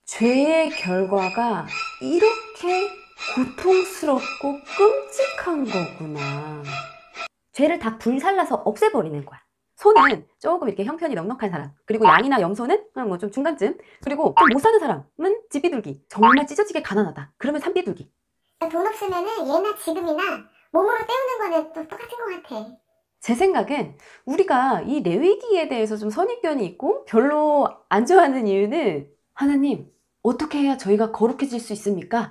죄의 결과가 이렇게 고통스럽고 끔찍한 거구나. 죄를 다 불살라서 없애버리는 거야. 소는 조금 이렇게 형편이 넉넉한 사람, 그리고 양이나 염소는 뭐 좀 중간쯤, 그리고 좀 못 사는 사람은 집비둘기, 정말 찢어지게 가난하다 그러면 산비둘기. 돈 없으면은 예나 지금이나 몸으로 때우는 거는 또 똑같은 것 같아. 제 생각엔 우리가 이 레위기에 대해서 좀 선입견이 있고 별로 안 좋아하는 이유는, 하나님 어떻게 해야 저희가 거룩해질 수 있습니까?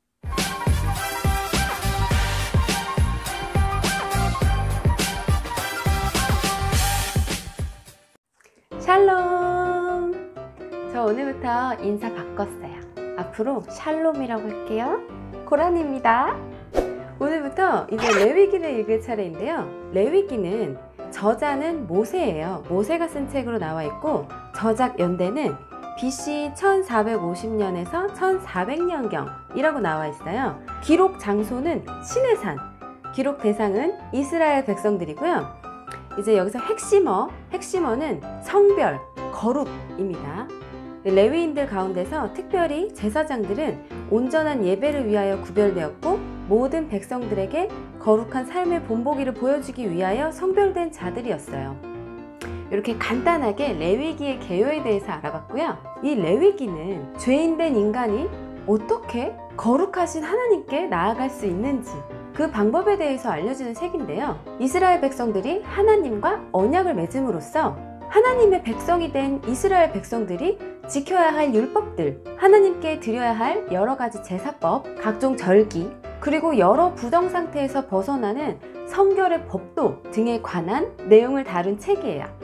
샬롬! 저 오늘부터 인사 바꿨어요. 앞으로 샬롬이라고 할게요. 고란입니다. 오늘부터 이제 레위기를 읽을 차례인데요. 레위기는 저자는 모세예요. 모세가 쓴 책으로 나와 있고, 저작 연대는 BC 1450년에서 1400년경이라고 나와 있어요. 기록 장소는 시내산, 기록 대상은 이스라엘 백성들이고요. 이제 여기서 핵심어는 성별, 거룩입니다. 레위인들 가운데서 특별히 제사장들은 온전한 예배를 위하여 구별되었고, 모든 백성들에게 거룩한 삶의 본보기를 보여주기 위하여 성별된 자들이었어요. 이렇게 간단하게 레위기의 개요에 대해서 알아봤고요. 이 레위기는 죄인된 인간이 어떻게 거룩하신 하나님께 나아갈 수 있는지, 그 방법에 대해서 알려주는 책인데요. 이스라엘 백성들이 하나님과 언약을 맺음으로써 하나님의 백성이 된 이스라엘 백성들이 지켜야 할 율법들, 하나님께 드려야 할 여러 가지 제사법, 각종 절기, 그리고 여러 부정 상태에서 벗어나는 성결의 법도 등에 관한 내용을 다룬 책이에요.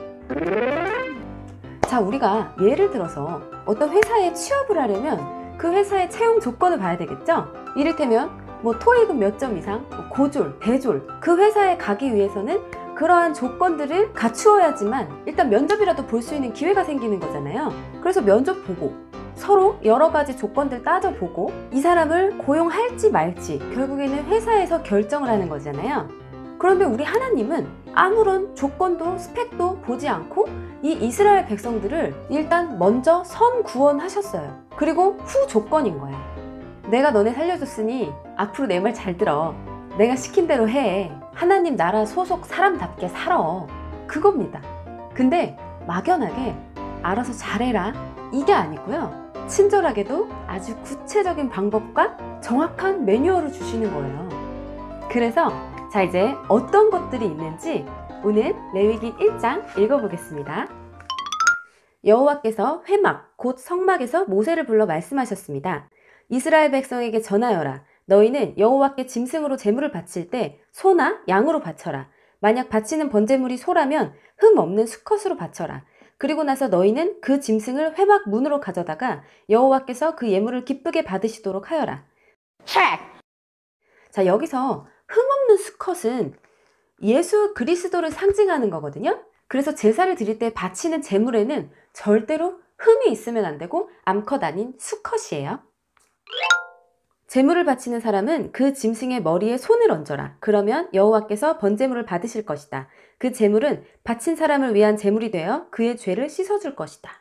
자, 우리가 예를 들어서 어떤 회사에 취업을 하려면 그 회사의 채용 조건을 봐야 되겠죠? 이를테면 뭐 토익은 몇 점 이상, 고졸, 대졸, 그 회사에 가기 위해서는 그러한 조건들을 갖추어야지만 일단 면접이라도 볼 수 있는 기회가 생기는 거잖아요. 그래서 면접 보고 서로 여러 가지 조건들 따져보고 이 사람을 고용할지 말지 결국에는 회사에서 결정을 하는 거잖아요. 그런데 우리 하나님은 아무런 조건도 스펙도 보지 않고 이 이스라엘 백성들을 일단 먼저 선구원하셨어요. 그리고 후 조건인 거야. 내가 너네 살려줬으니 앞으로 내 말 잘 들어. 내가 시킨 대로 해. 하나님 나라 소속 사람답게 살아. 그겁니다. 근데 막연하게 알아서 잘해라, 이게 아니고요. 친절하게도 아주 구체적인 방법과 정확한 매뉴얼을 주시는 거예요. 그래서 자, 이제 어떤 것들이 있는지 오늘 레위기 1장 읽어보겠습니다. 여호와께서 회막 곧 성막에서 모세를 불러 말씀하셨습니다. 이스라엘 백성에게 전하여라. 너희는 여호와께 짐승으로 제물을 바칠 때 소나 양으로 바쳐라. 만약 바치는 번제물이 소라면 흠 없는 수컷으로 바쳐라. 그리고 나서 너희는 그 짐승을 회막 문으로 가져다가 여호와께서 그 예물을 기쁘게 받으시도록 하여라. 자, 여기서 흠 없는 수컷은 예수 그리스도를 상징하는 거거든요. 그래서 제사를 드릴 때 바치는 제물에는 절대로 흠이 있으면 안 되고 암컷 아닌 수컷이에요. 제물을 바치는 사람은 그 짐승의 머리에 손을 얹어라. 그러면 여호와께서 번제물을 받으실 것이다. 그 제물은 바친 사람을 위한 제물이 되어 그의 죄를 씻어줄 것이다.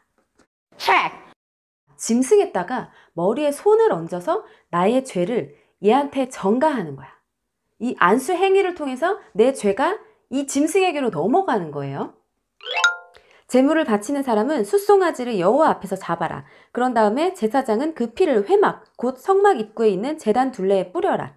짐승에다가 머리에 손을 얹어서 나의 죄를 얘한테 전가하는 거야. 이 안수 행위를 통해서 내 죄가 이 짐승에게로 넘어가는 거예요. 제물을 바치는 사람은 숫송아지를 여호와 앞에서 잡아라. 그런 다음에 제사장은 그 피를 회막 곧 성막 입구에 있는 제단 둘레에 뿌려라.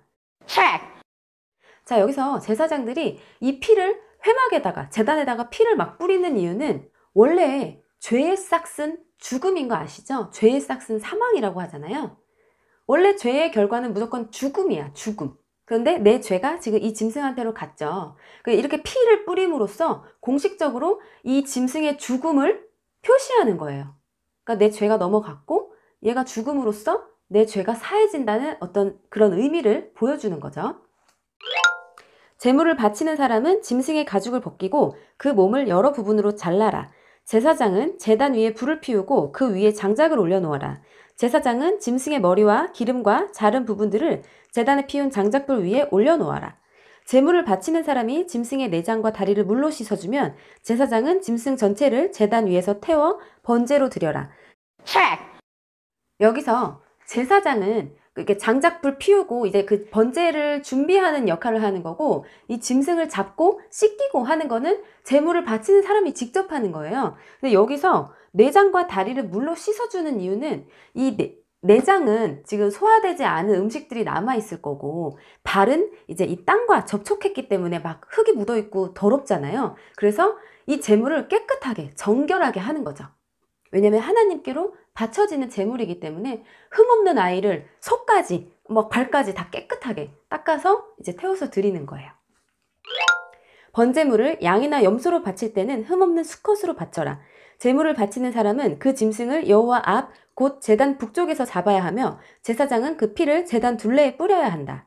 자, 여기서 제사장들이 이 피를 회막에다가, 제단에다가 피를 막 뿌리는 이유는 원래 죄의 싹은 죽음인 거 아시죠? 죄의 싹은 사망이라고 하잖아요. 원래 죄의 결과는 무조건 죽음이야, 죽음. 그런데 내 죄가 지금 이 짐승한테로 갔죠. 이렇게 피를 뿌림으로써 공식적으로 이 짐승의 죽음을 표시하는 거예요. 그러니까 내 죄가 넘어갔고 얘가 죽음으로써 내 죄가 사해진다는 어떤 그런 의미를 보여주는 거죠. 제물을 바치는 사람은 짐승의 가죽을 벗기고 그 몸을 여러 부분으로 잘라라. 제사장은 제단 위에 불을 피우고 그 위에 장작을 올려놓아라. 제사장은 짐승의 머리와 기름과 자른 부분들을 제단에 피운 장작불 위에 올려놓아라. 제물을 바치는 사람이 짐승의 내장과 다리를 물로 씻어주면 제사장은 짐승 전체를 제단 위에서 태워 번제로 드려라. 여기서 제사장은 이렇게 장작불 피우고 이제 그 번제를 준비하는 역할을 하는 거고, 이 짐승을 잡고 씻기고 하는 거는 제물을 바치는 사람이 직접 하는 거예요. 근데 여기서 내장과 다리를 물로 씻어주는 이유는 이 내장은 지금 소화되지 않은 음식들이 남아있을 거고, 발은 이제 이 땅과 접촉했기 때문에 막 흙이 묻어있고 더럽잖아요. 그래서 이 제물을 깨끗하게 정결하게 하는 거죠. 왜냐면 하나님께로 바쳐지는 제물이기 때문에 흠없는 아이를 속까지 발까지 다 깨끗하게 닦아서 이제 태워서 드리는 거예요. 번제물을 양이나 염소로 바칠 때는 흠없는 수컷으로 바쳐라. 제물을 바치는 사람은 그 짐승을 여호와 앞 곧 제단 북쪽에서 잡아야 하며, 제사장은 그 피를 제단 둘레에 뿌려야 한다.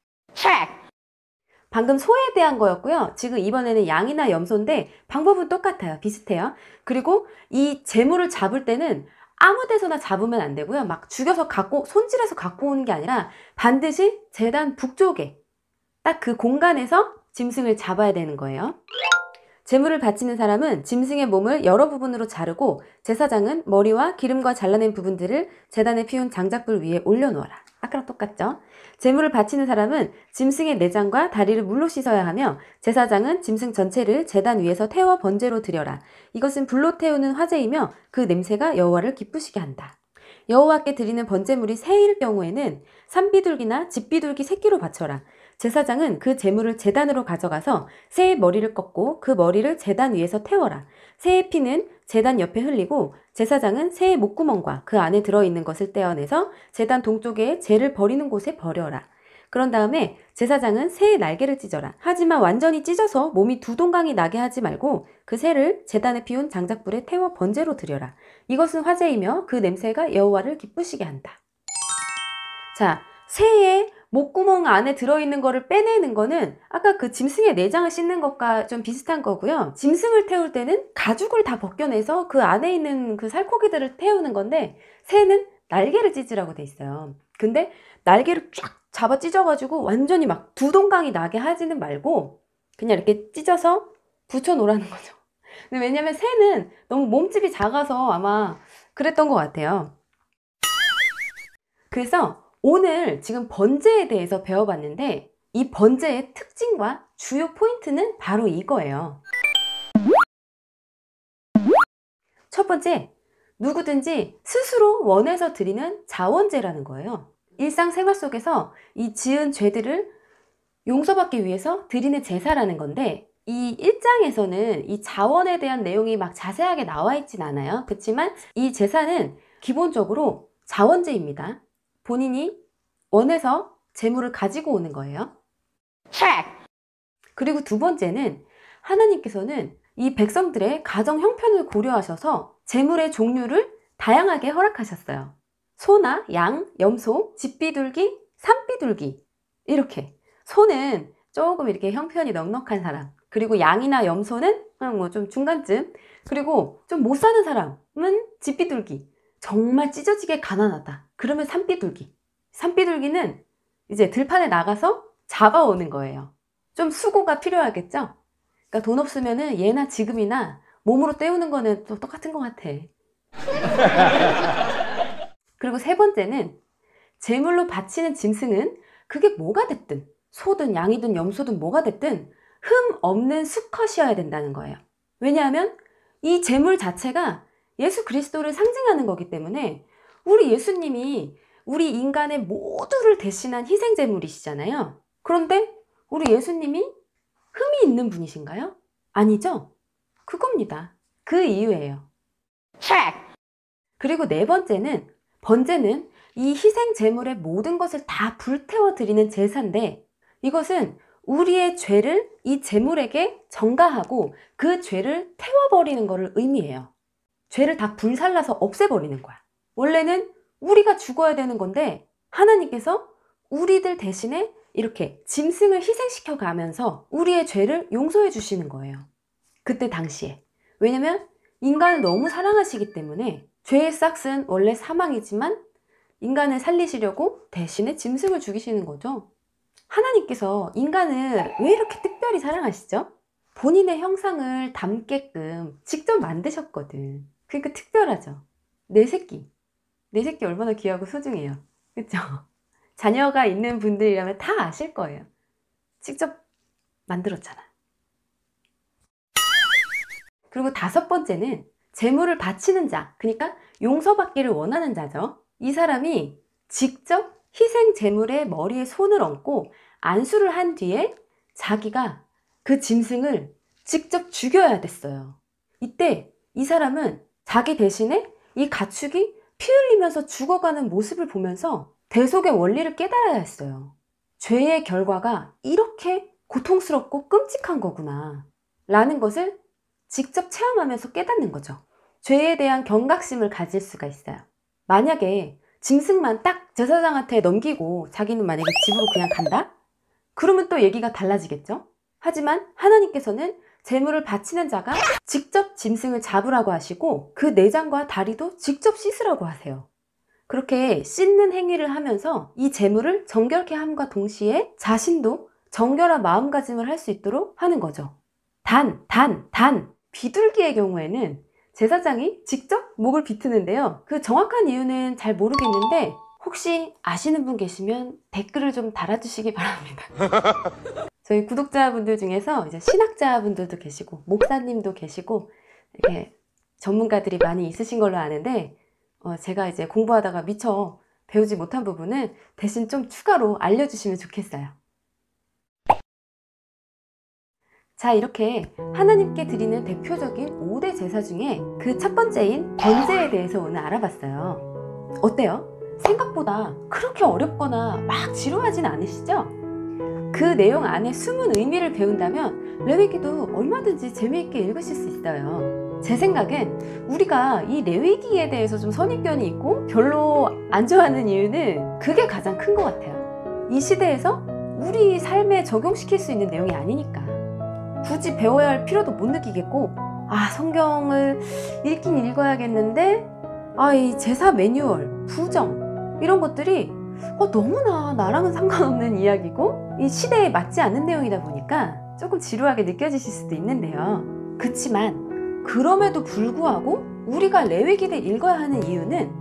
방금 소에 대한 거였고요. 지금 이번에는 양이나 염소인데 방법은 똑같아요. 비슷해요. 그리고 이 제물을 잡을 때는 아무 데서나 잡으면 안 되고요. 막 죽여서 손질해서 갖고 오는 게 아니라 반드시 제단 북쪽에 딱 그 공간에서 짐승을 잡아야 되는 거예요. 제물을 바치는 사람은 짐승의 몸을 여러 부분으로 자르고, 제사장은 머리와 기름과 잘라낸 부분들을 제단에 피운 장작불 위에 올려놓아라. 아까랑 똑같죠? 제물을 바치는 사람은 짐승의 내장과 다리를 물로 씻어야 하며, 제사장은 짐승 전체를 제단 위에서 태워 번제로 드려라. 이것은 불로 태우는 화제이며 그 냄새가 여호와를 기쁘시게 한다. 여호와께 드리는 번제물이 새일 경우에는 산비둘기나 집비둘기 새끼로 바쳐라. 제사장은 그 제물을 제단으로 가져가서 새의 머리를 꺾고 그 머리를 제단 위에서 태워라. 새의 피는 제단 옆에 흘리고, 제사장은 새의 목구멍과 그 안에 들어있는 것을 떼어내서 제단 동쪽에 재를 버리는 곳에 버려라. 그런 다음에 제사장은 새의 날개를 찢어라. 하지만 완전히 찢어서 몸이 두 동강이 나게 하지 말고 그 새를 제단에 피운 장작불에 태워 번제로 드려라. 이것은 화제이며 그 냄새가 여호와를 기쁘시게 한다. 자, 새의 목구멍 안에 들어있는 거를 빼내는 거는 아까 그 짐승의 내장을 씻는 것과 좀 비슷한 거고요. 짐승을 태울 때는 가죽을 다 벗겨내서 그 안에 있는 그 살코기들을 태우는 건데, 새는 날개를 찢으라고 돼 있어요. 근데 날개를 쫙 잡아 찢어가지고 완전히 막 두 동강이 나게 하지는 말고 그냥 이렇게 찢어서 붙여 놓으라는 거죠. 근데 왜냐면 새는 너무 몸집이 작아서 아마 그랬던 것 같아요. 그래서 오늘 지금 번제에 대해서 배워봤는데, 이 번제의 특징과 주요 포인트는 바로 이거예요. 첫 번째, 누구든지 스스로 원해서 드리는 자원제라는 거예요. 일상생활 속에서 이 지은 죄들을 용서받기 위해서 드리는 제사라는 건데, 이 1장에서는 이 자원에 대한 내용이 막 자세하게 나와 있진 않아요. 그렇지만 이 제사는 기본적으로 자원제입니다. 본인이 원해서 재물을 가지고 오는 거예요. 그리고 두 번째는 하나님께서는 이 백성들의 가정 형편을 고려하셔서 재물의 종류를 다양하게 허락하셨어요. 소나 양, 염소, 집비둘기, 산비둘기, 이렇게. 소는 조금 이렇게 형편이 넉넉한 사람, 그리고 양이나 염소는 좀 중간쯤, 그리고 좀 못 사는 사람은 집비둘기, 정말 찢어지게 가난하다 그러면 산비둘기. 산비둘기는 이제 들판에 나가서 잡아오는 거예요. 좀 수고가 필요하겠죠? 그러니까 돈 없으면은 예나 지금이나 몸으로 때우는 거는 또 똑같은 것 같아. 그리고 세 번째는 제물로 바치는 짐승은 그게 뭐가 됐든, 소든 양이든 염소든 뭐가 됐든 흠 없는 수컷이어야 된다는 거예요. 왜냐하면 이 제물 자체가 예수 그리스도를 상징하는 거기 때문에, 우리 예수님이 우리 인간의 모두를 대신한 희생제물이시잖아요. 그런데 우리 예수님이 흠이 있는 분이신가요? 아니죠? 그겁니다. 그 이유예요. 그리고 네 번째는, 번제는 이 희생제물의 모든 것을 다 불태워 드리는 제사인데, 이것은 우리의 죄를 이 제물에게 전가하고 그 죄를 태워버리는 것을 의미해요. 죄를 다 불살라서 없애버리는 거야. 원래는 우리가 죽어야 되는 건데 하나님께서 우리들 대신에 이렇게 짐승을 희생시켜 가면서 우리의 죄를 용서해 주시는 거예요. 그때 당시에. 왜냐면 인간을 너무 사랑하시기 때문에, 죄의 싹은 원래 사망이지만 인간을 살리시려고 대신에 짐승을 죽이시는 거죠. 하나님께서 인간을 왜 이렇게 특별히 사랑하시죠? 본인의 형상을 담게끔 직접 만드셨거든. 그러니까 특별하죠. 내 새끼, 내 새끼 얼마나 귀하고 소중해요. 그쵸? 자녀가 있는 분들이라면 다 아실 거예요. 직접 만들었잖아. 그리고 5번째는 재물을 바치는 자, 그러니까 용서받기를 원하는 자죠. 이 사람이 직접 희생 재물의 머리에 손을 얹고 안수를 한 뒤에 자기가 그 짐승을 직접 죽여야 됐어요. 이때 이 사람은 자기 대신에 이 가축이 피 흘리면서 죽어가는 모습을 보면서 대속의 원리를 깨달아야 했어요. 죄의 결과가 이렇게 고통스럽고 끔찍한 거구나 라는 것을 직접 체험하면서 깨닫는 거죠. 죄에 대한 경각심을 가질 수가 있어요. 만약에 짐승만 딱 제사장한테 넘기고 자기는 만약에 집으로 그냥 간다? 그러면 또 얘기가 달라지겠죠? 하지만 하나님께서는 제물을 바치는 자가 직접 짐승을 잡으라고 하시고 그 내장과 다리도 직접 씻으라고 하세요. 그렇게 씻는 행위를 하면서 이 제물을 정결케 함과 동시에 자신도 정결한 마음가짐을 할 수 있도록 하는 거죠. 단! 비둘기의 경우에는 제사장이 직접 목을 비트는데요. 그 정확한 이유는 잘 모르겠는데 혹시 아시는 분 계시면 댓글을 좀 달아주시기 바랍니다. 저희 구독자분들 중에서 이제 신학자분들도 계시고 목사님도 계시고 이렇게 전문가들이 많이 있으신 걸로 아는데 제가 이제 공부하다가 미처 배우지 못한 부분은 대신 좀 추가로 알려주시면 좋겠어요. 자, 이렇게 하나님께 드리는 대표적인 5대 제사 중에 그 첫 번째인 번제에 대해서 오늘 알아봤어요. 어때요? 생각보다 그렇게 어렵거나 막 지루하진 않으시죠? 그 내용 안에 숨은 의미를 배운다면 레위기도 얼마든지 재미있게 읽으실 수 있어요. 제 생각엔 우리가 이 레위기에 대해서 좀 선입견이 있고 별로 안 좋아하는 이유는 그게 가장 큰 것 같아요. 이 시대에서 우리 삶에 적용시킬 수 있는 내용이 아니니까. 굳이 배워야 할 필요도 못 느끼겠고, 성경을 읽긴 읽어야겠는데 이 제사 매뉴얼, 부정 이런 것들이 너무나 나랑은 상관없는 이야기고 이 시대에 맞지 않는 내용이다 보니까 조금 지루하게 느껴지실 수도 있는데요. 그치만 그럼에도 불구하고 우리가 레위기를 읽어야 하는 이유는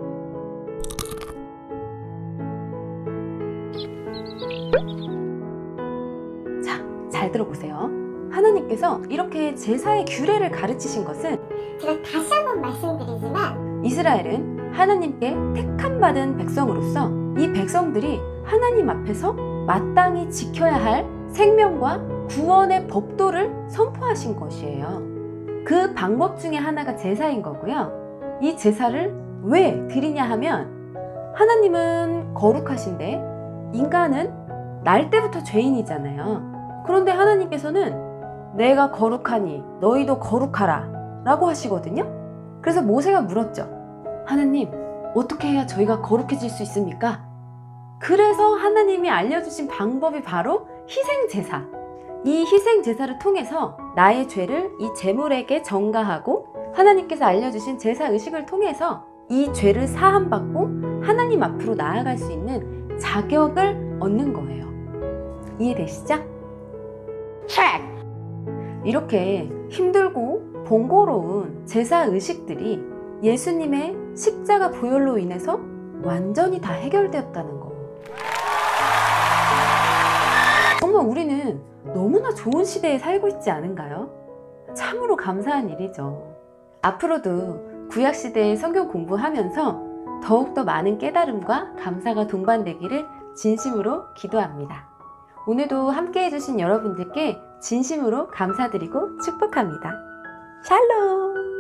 자, 잘 들어보세요. 하나님께서 이렇게 제사의 규례를 가르치신 것은 제가 다시 한번 말씀드리지만 이스라엘은 하나님께 택함받은 백성으로서 이 백성들이 하나님 앞에서 마땅히 지켜야 할 생명과 구원의 법도를 선포하신 것이에요. 그 방법 중에 하나가 제사인 거고요. 이 제사를 왜 드리냐 하면 하나님은 거룩하신데 인간은 날 때부터 죄인이잖아요. 그런데 하나님께서는 내가 거룩하니 너희도 거룩하라 라고 하시거든요. 그래서 모세가 물었죠. 하나님, 어떻게 해야 저희가 거룩해질 수 있습니까? 그래서 하나님이 알려주신 방법이 바로 희생제사. 이 희생제사를 통해서 나의 죄를 이 제물에게 전가하고 하나님께서 알려주신 제사의식을 통해서 이 죄를 사함받고 하나님 앞으로 나아갈 수 있는 자격을 얻는 거예요. 이해되시죠? 체크! 이렇게 힘들고 번거로운 제사의식들이 예수님의 십자가 보혈로 인해서 완전히 다 해결되었다는 거. 정말 우리는 너무나 좋은 시대에 살고 있지 않은가요? 참으로 감사한 일이죠. 앞으로도 구약시대의 성경 공부하면서 더욱더 많은 깨달음과 감사가 동반되기를 진심으로 기도합니다. 오늘도 함께 해주신 여러분들께 진심으로 감사드리고 축복합니다. 샬롬!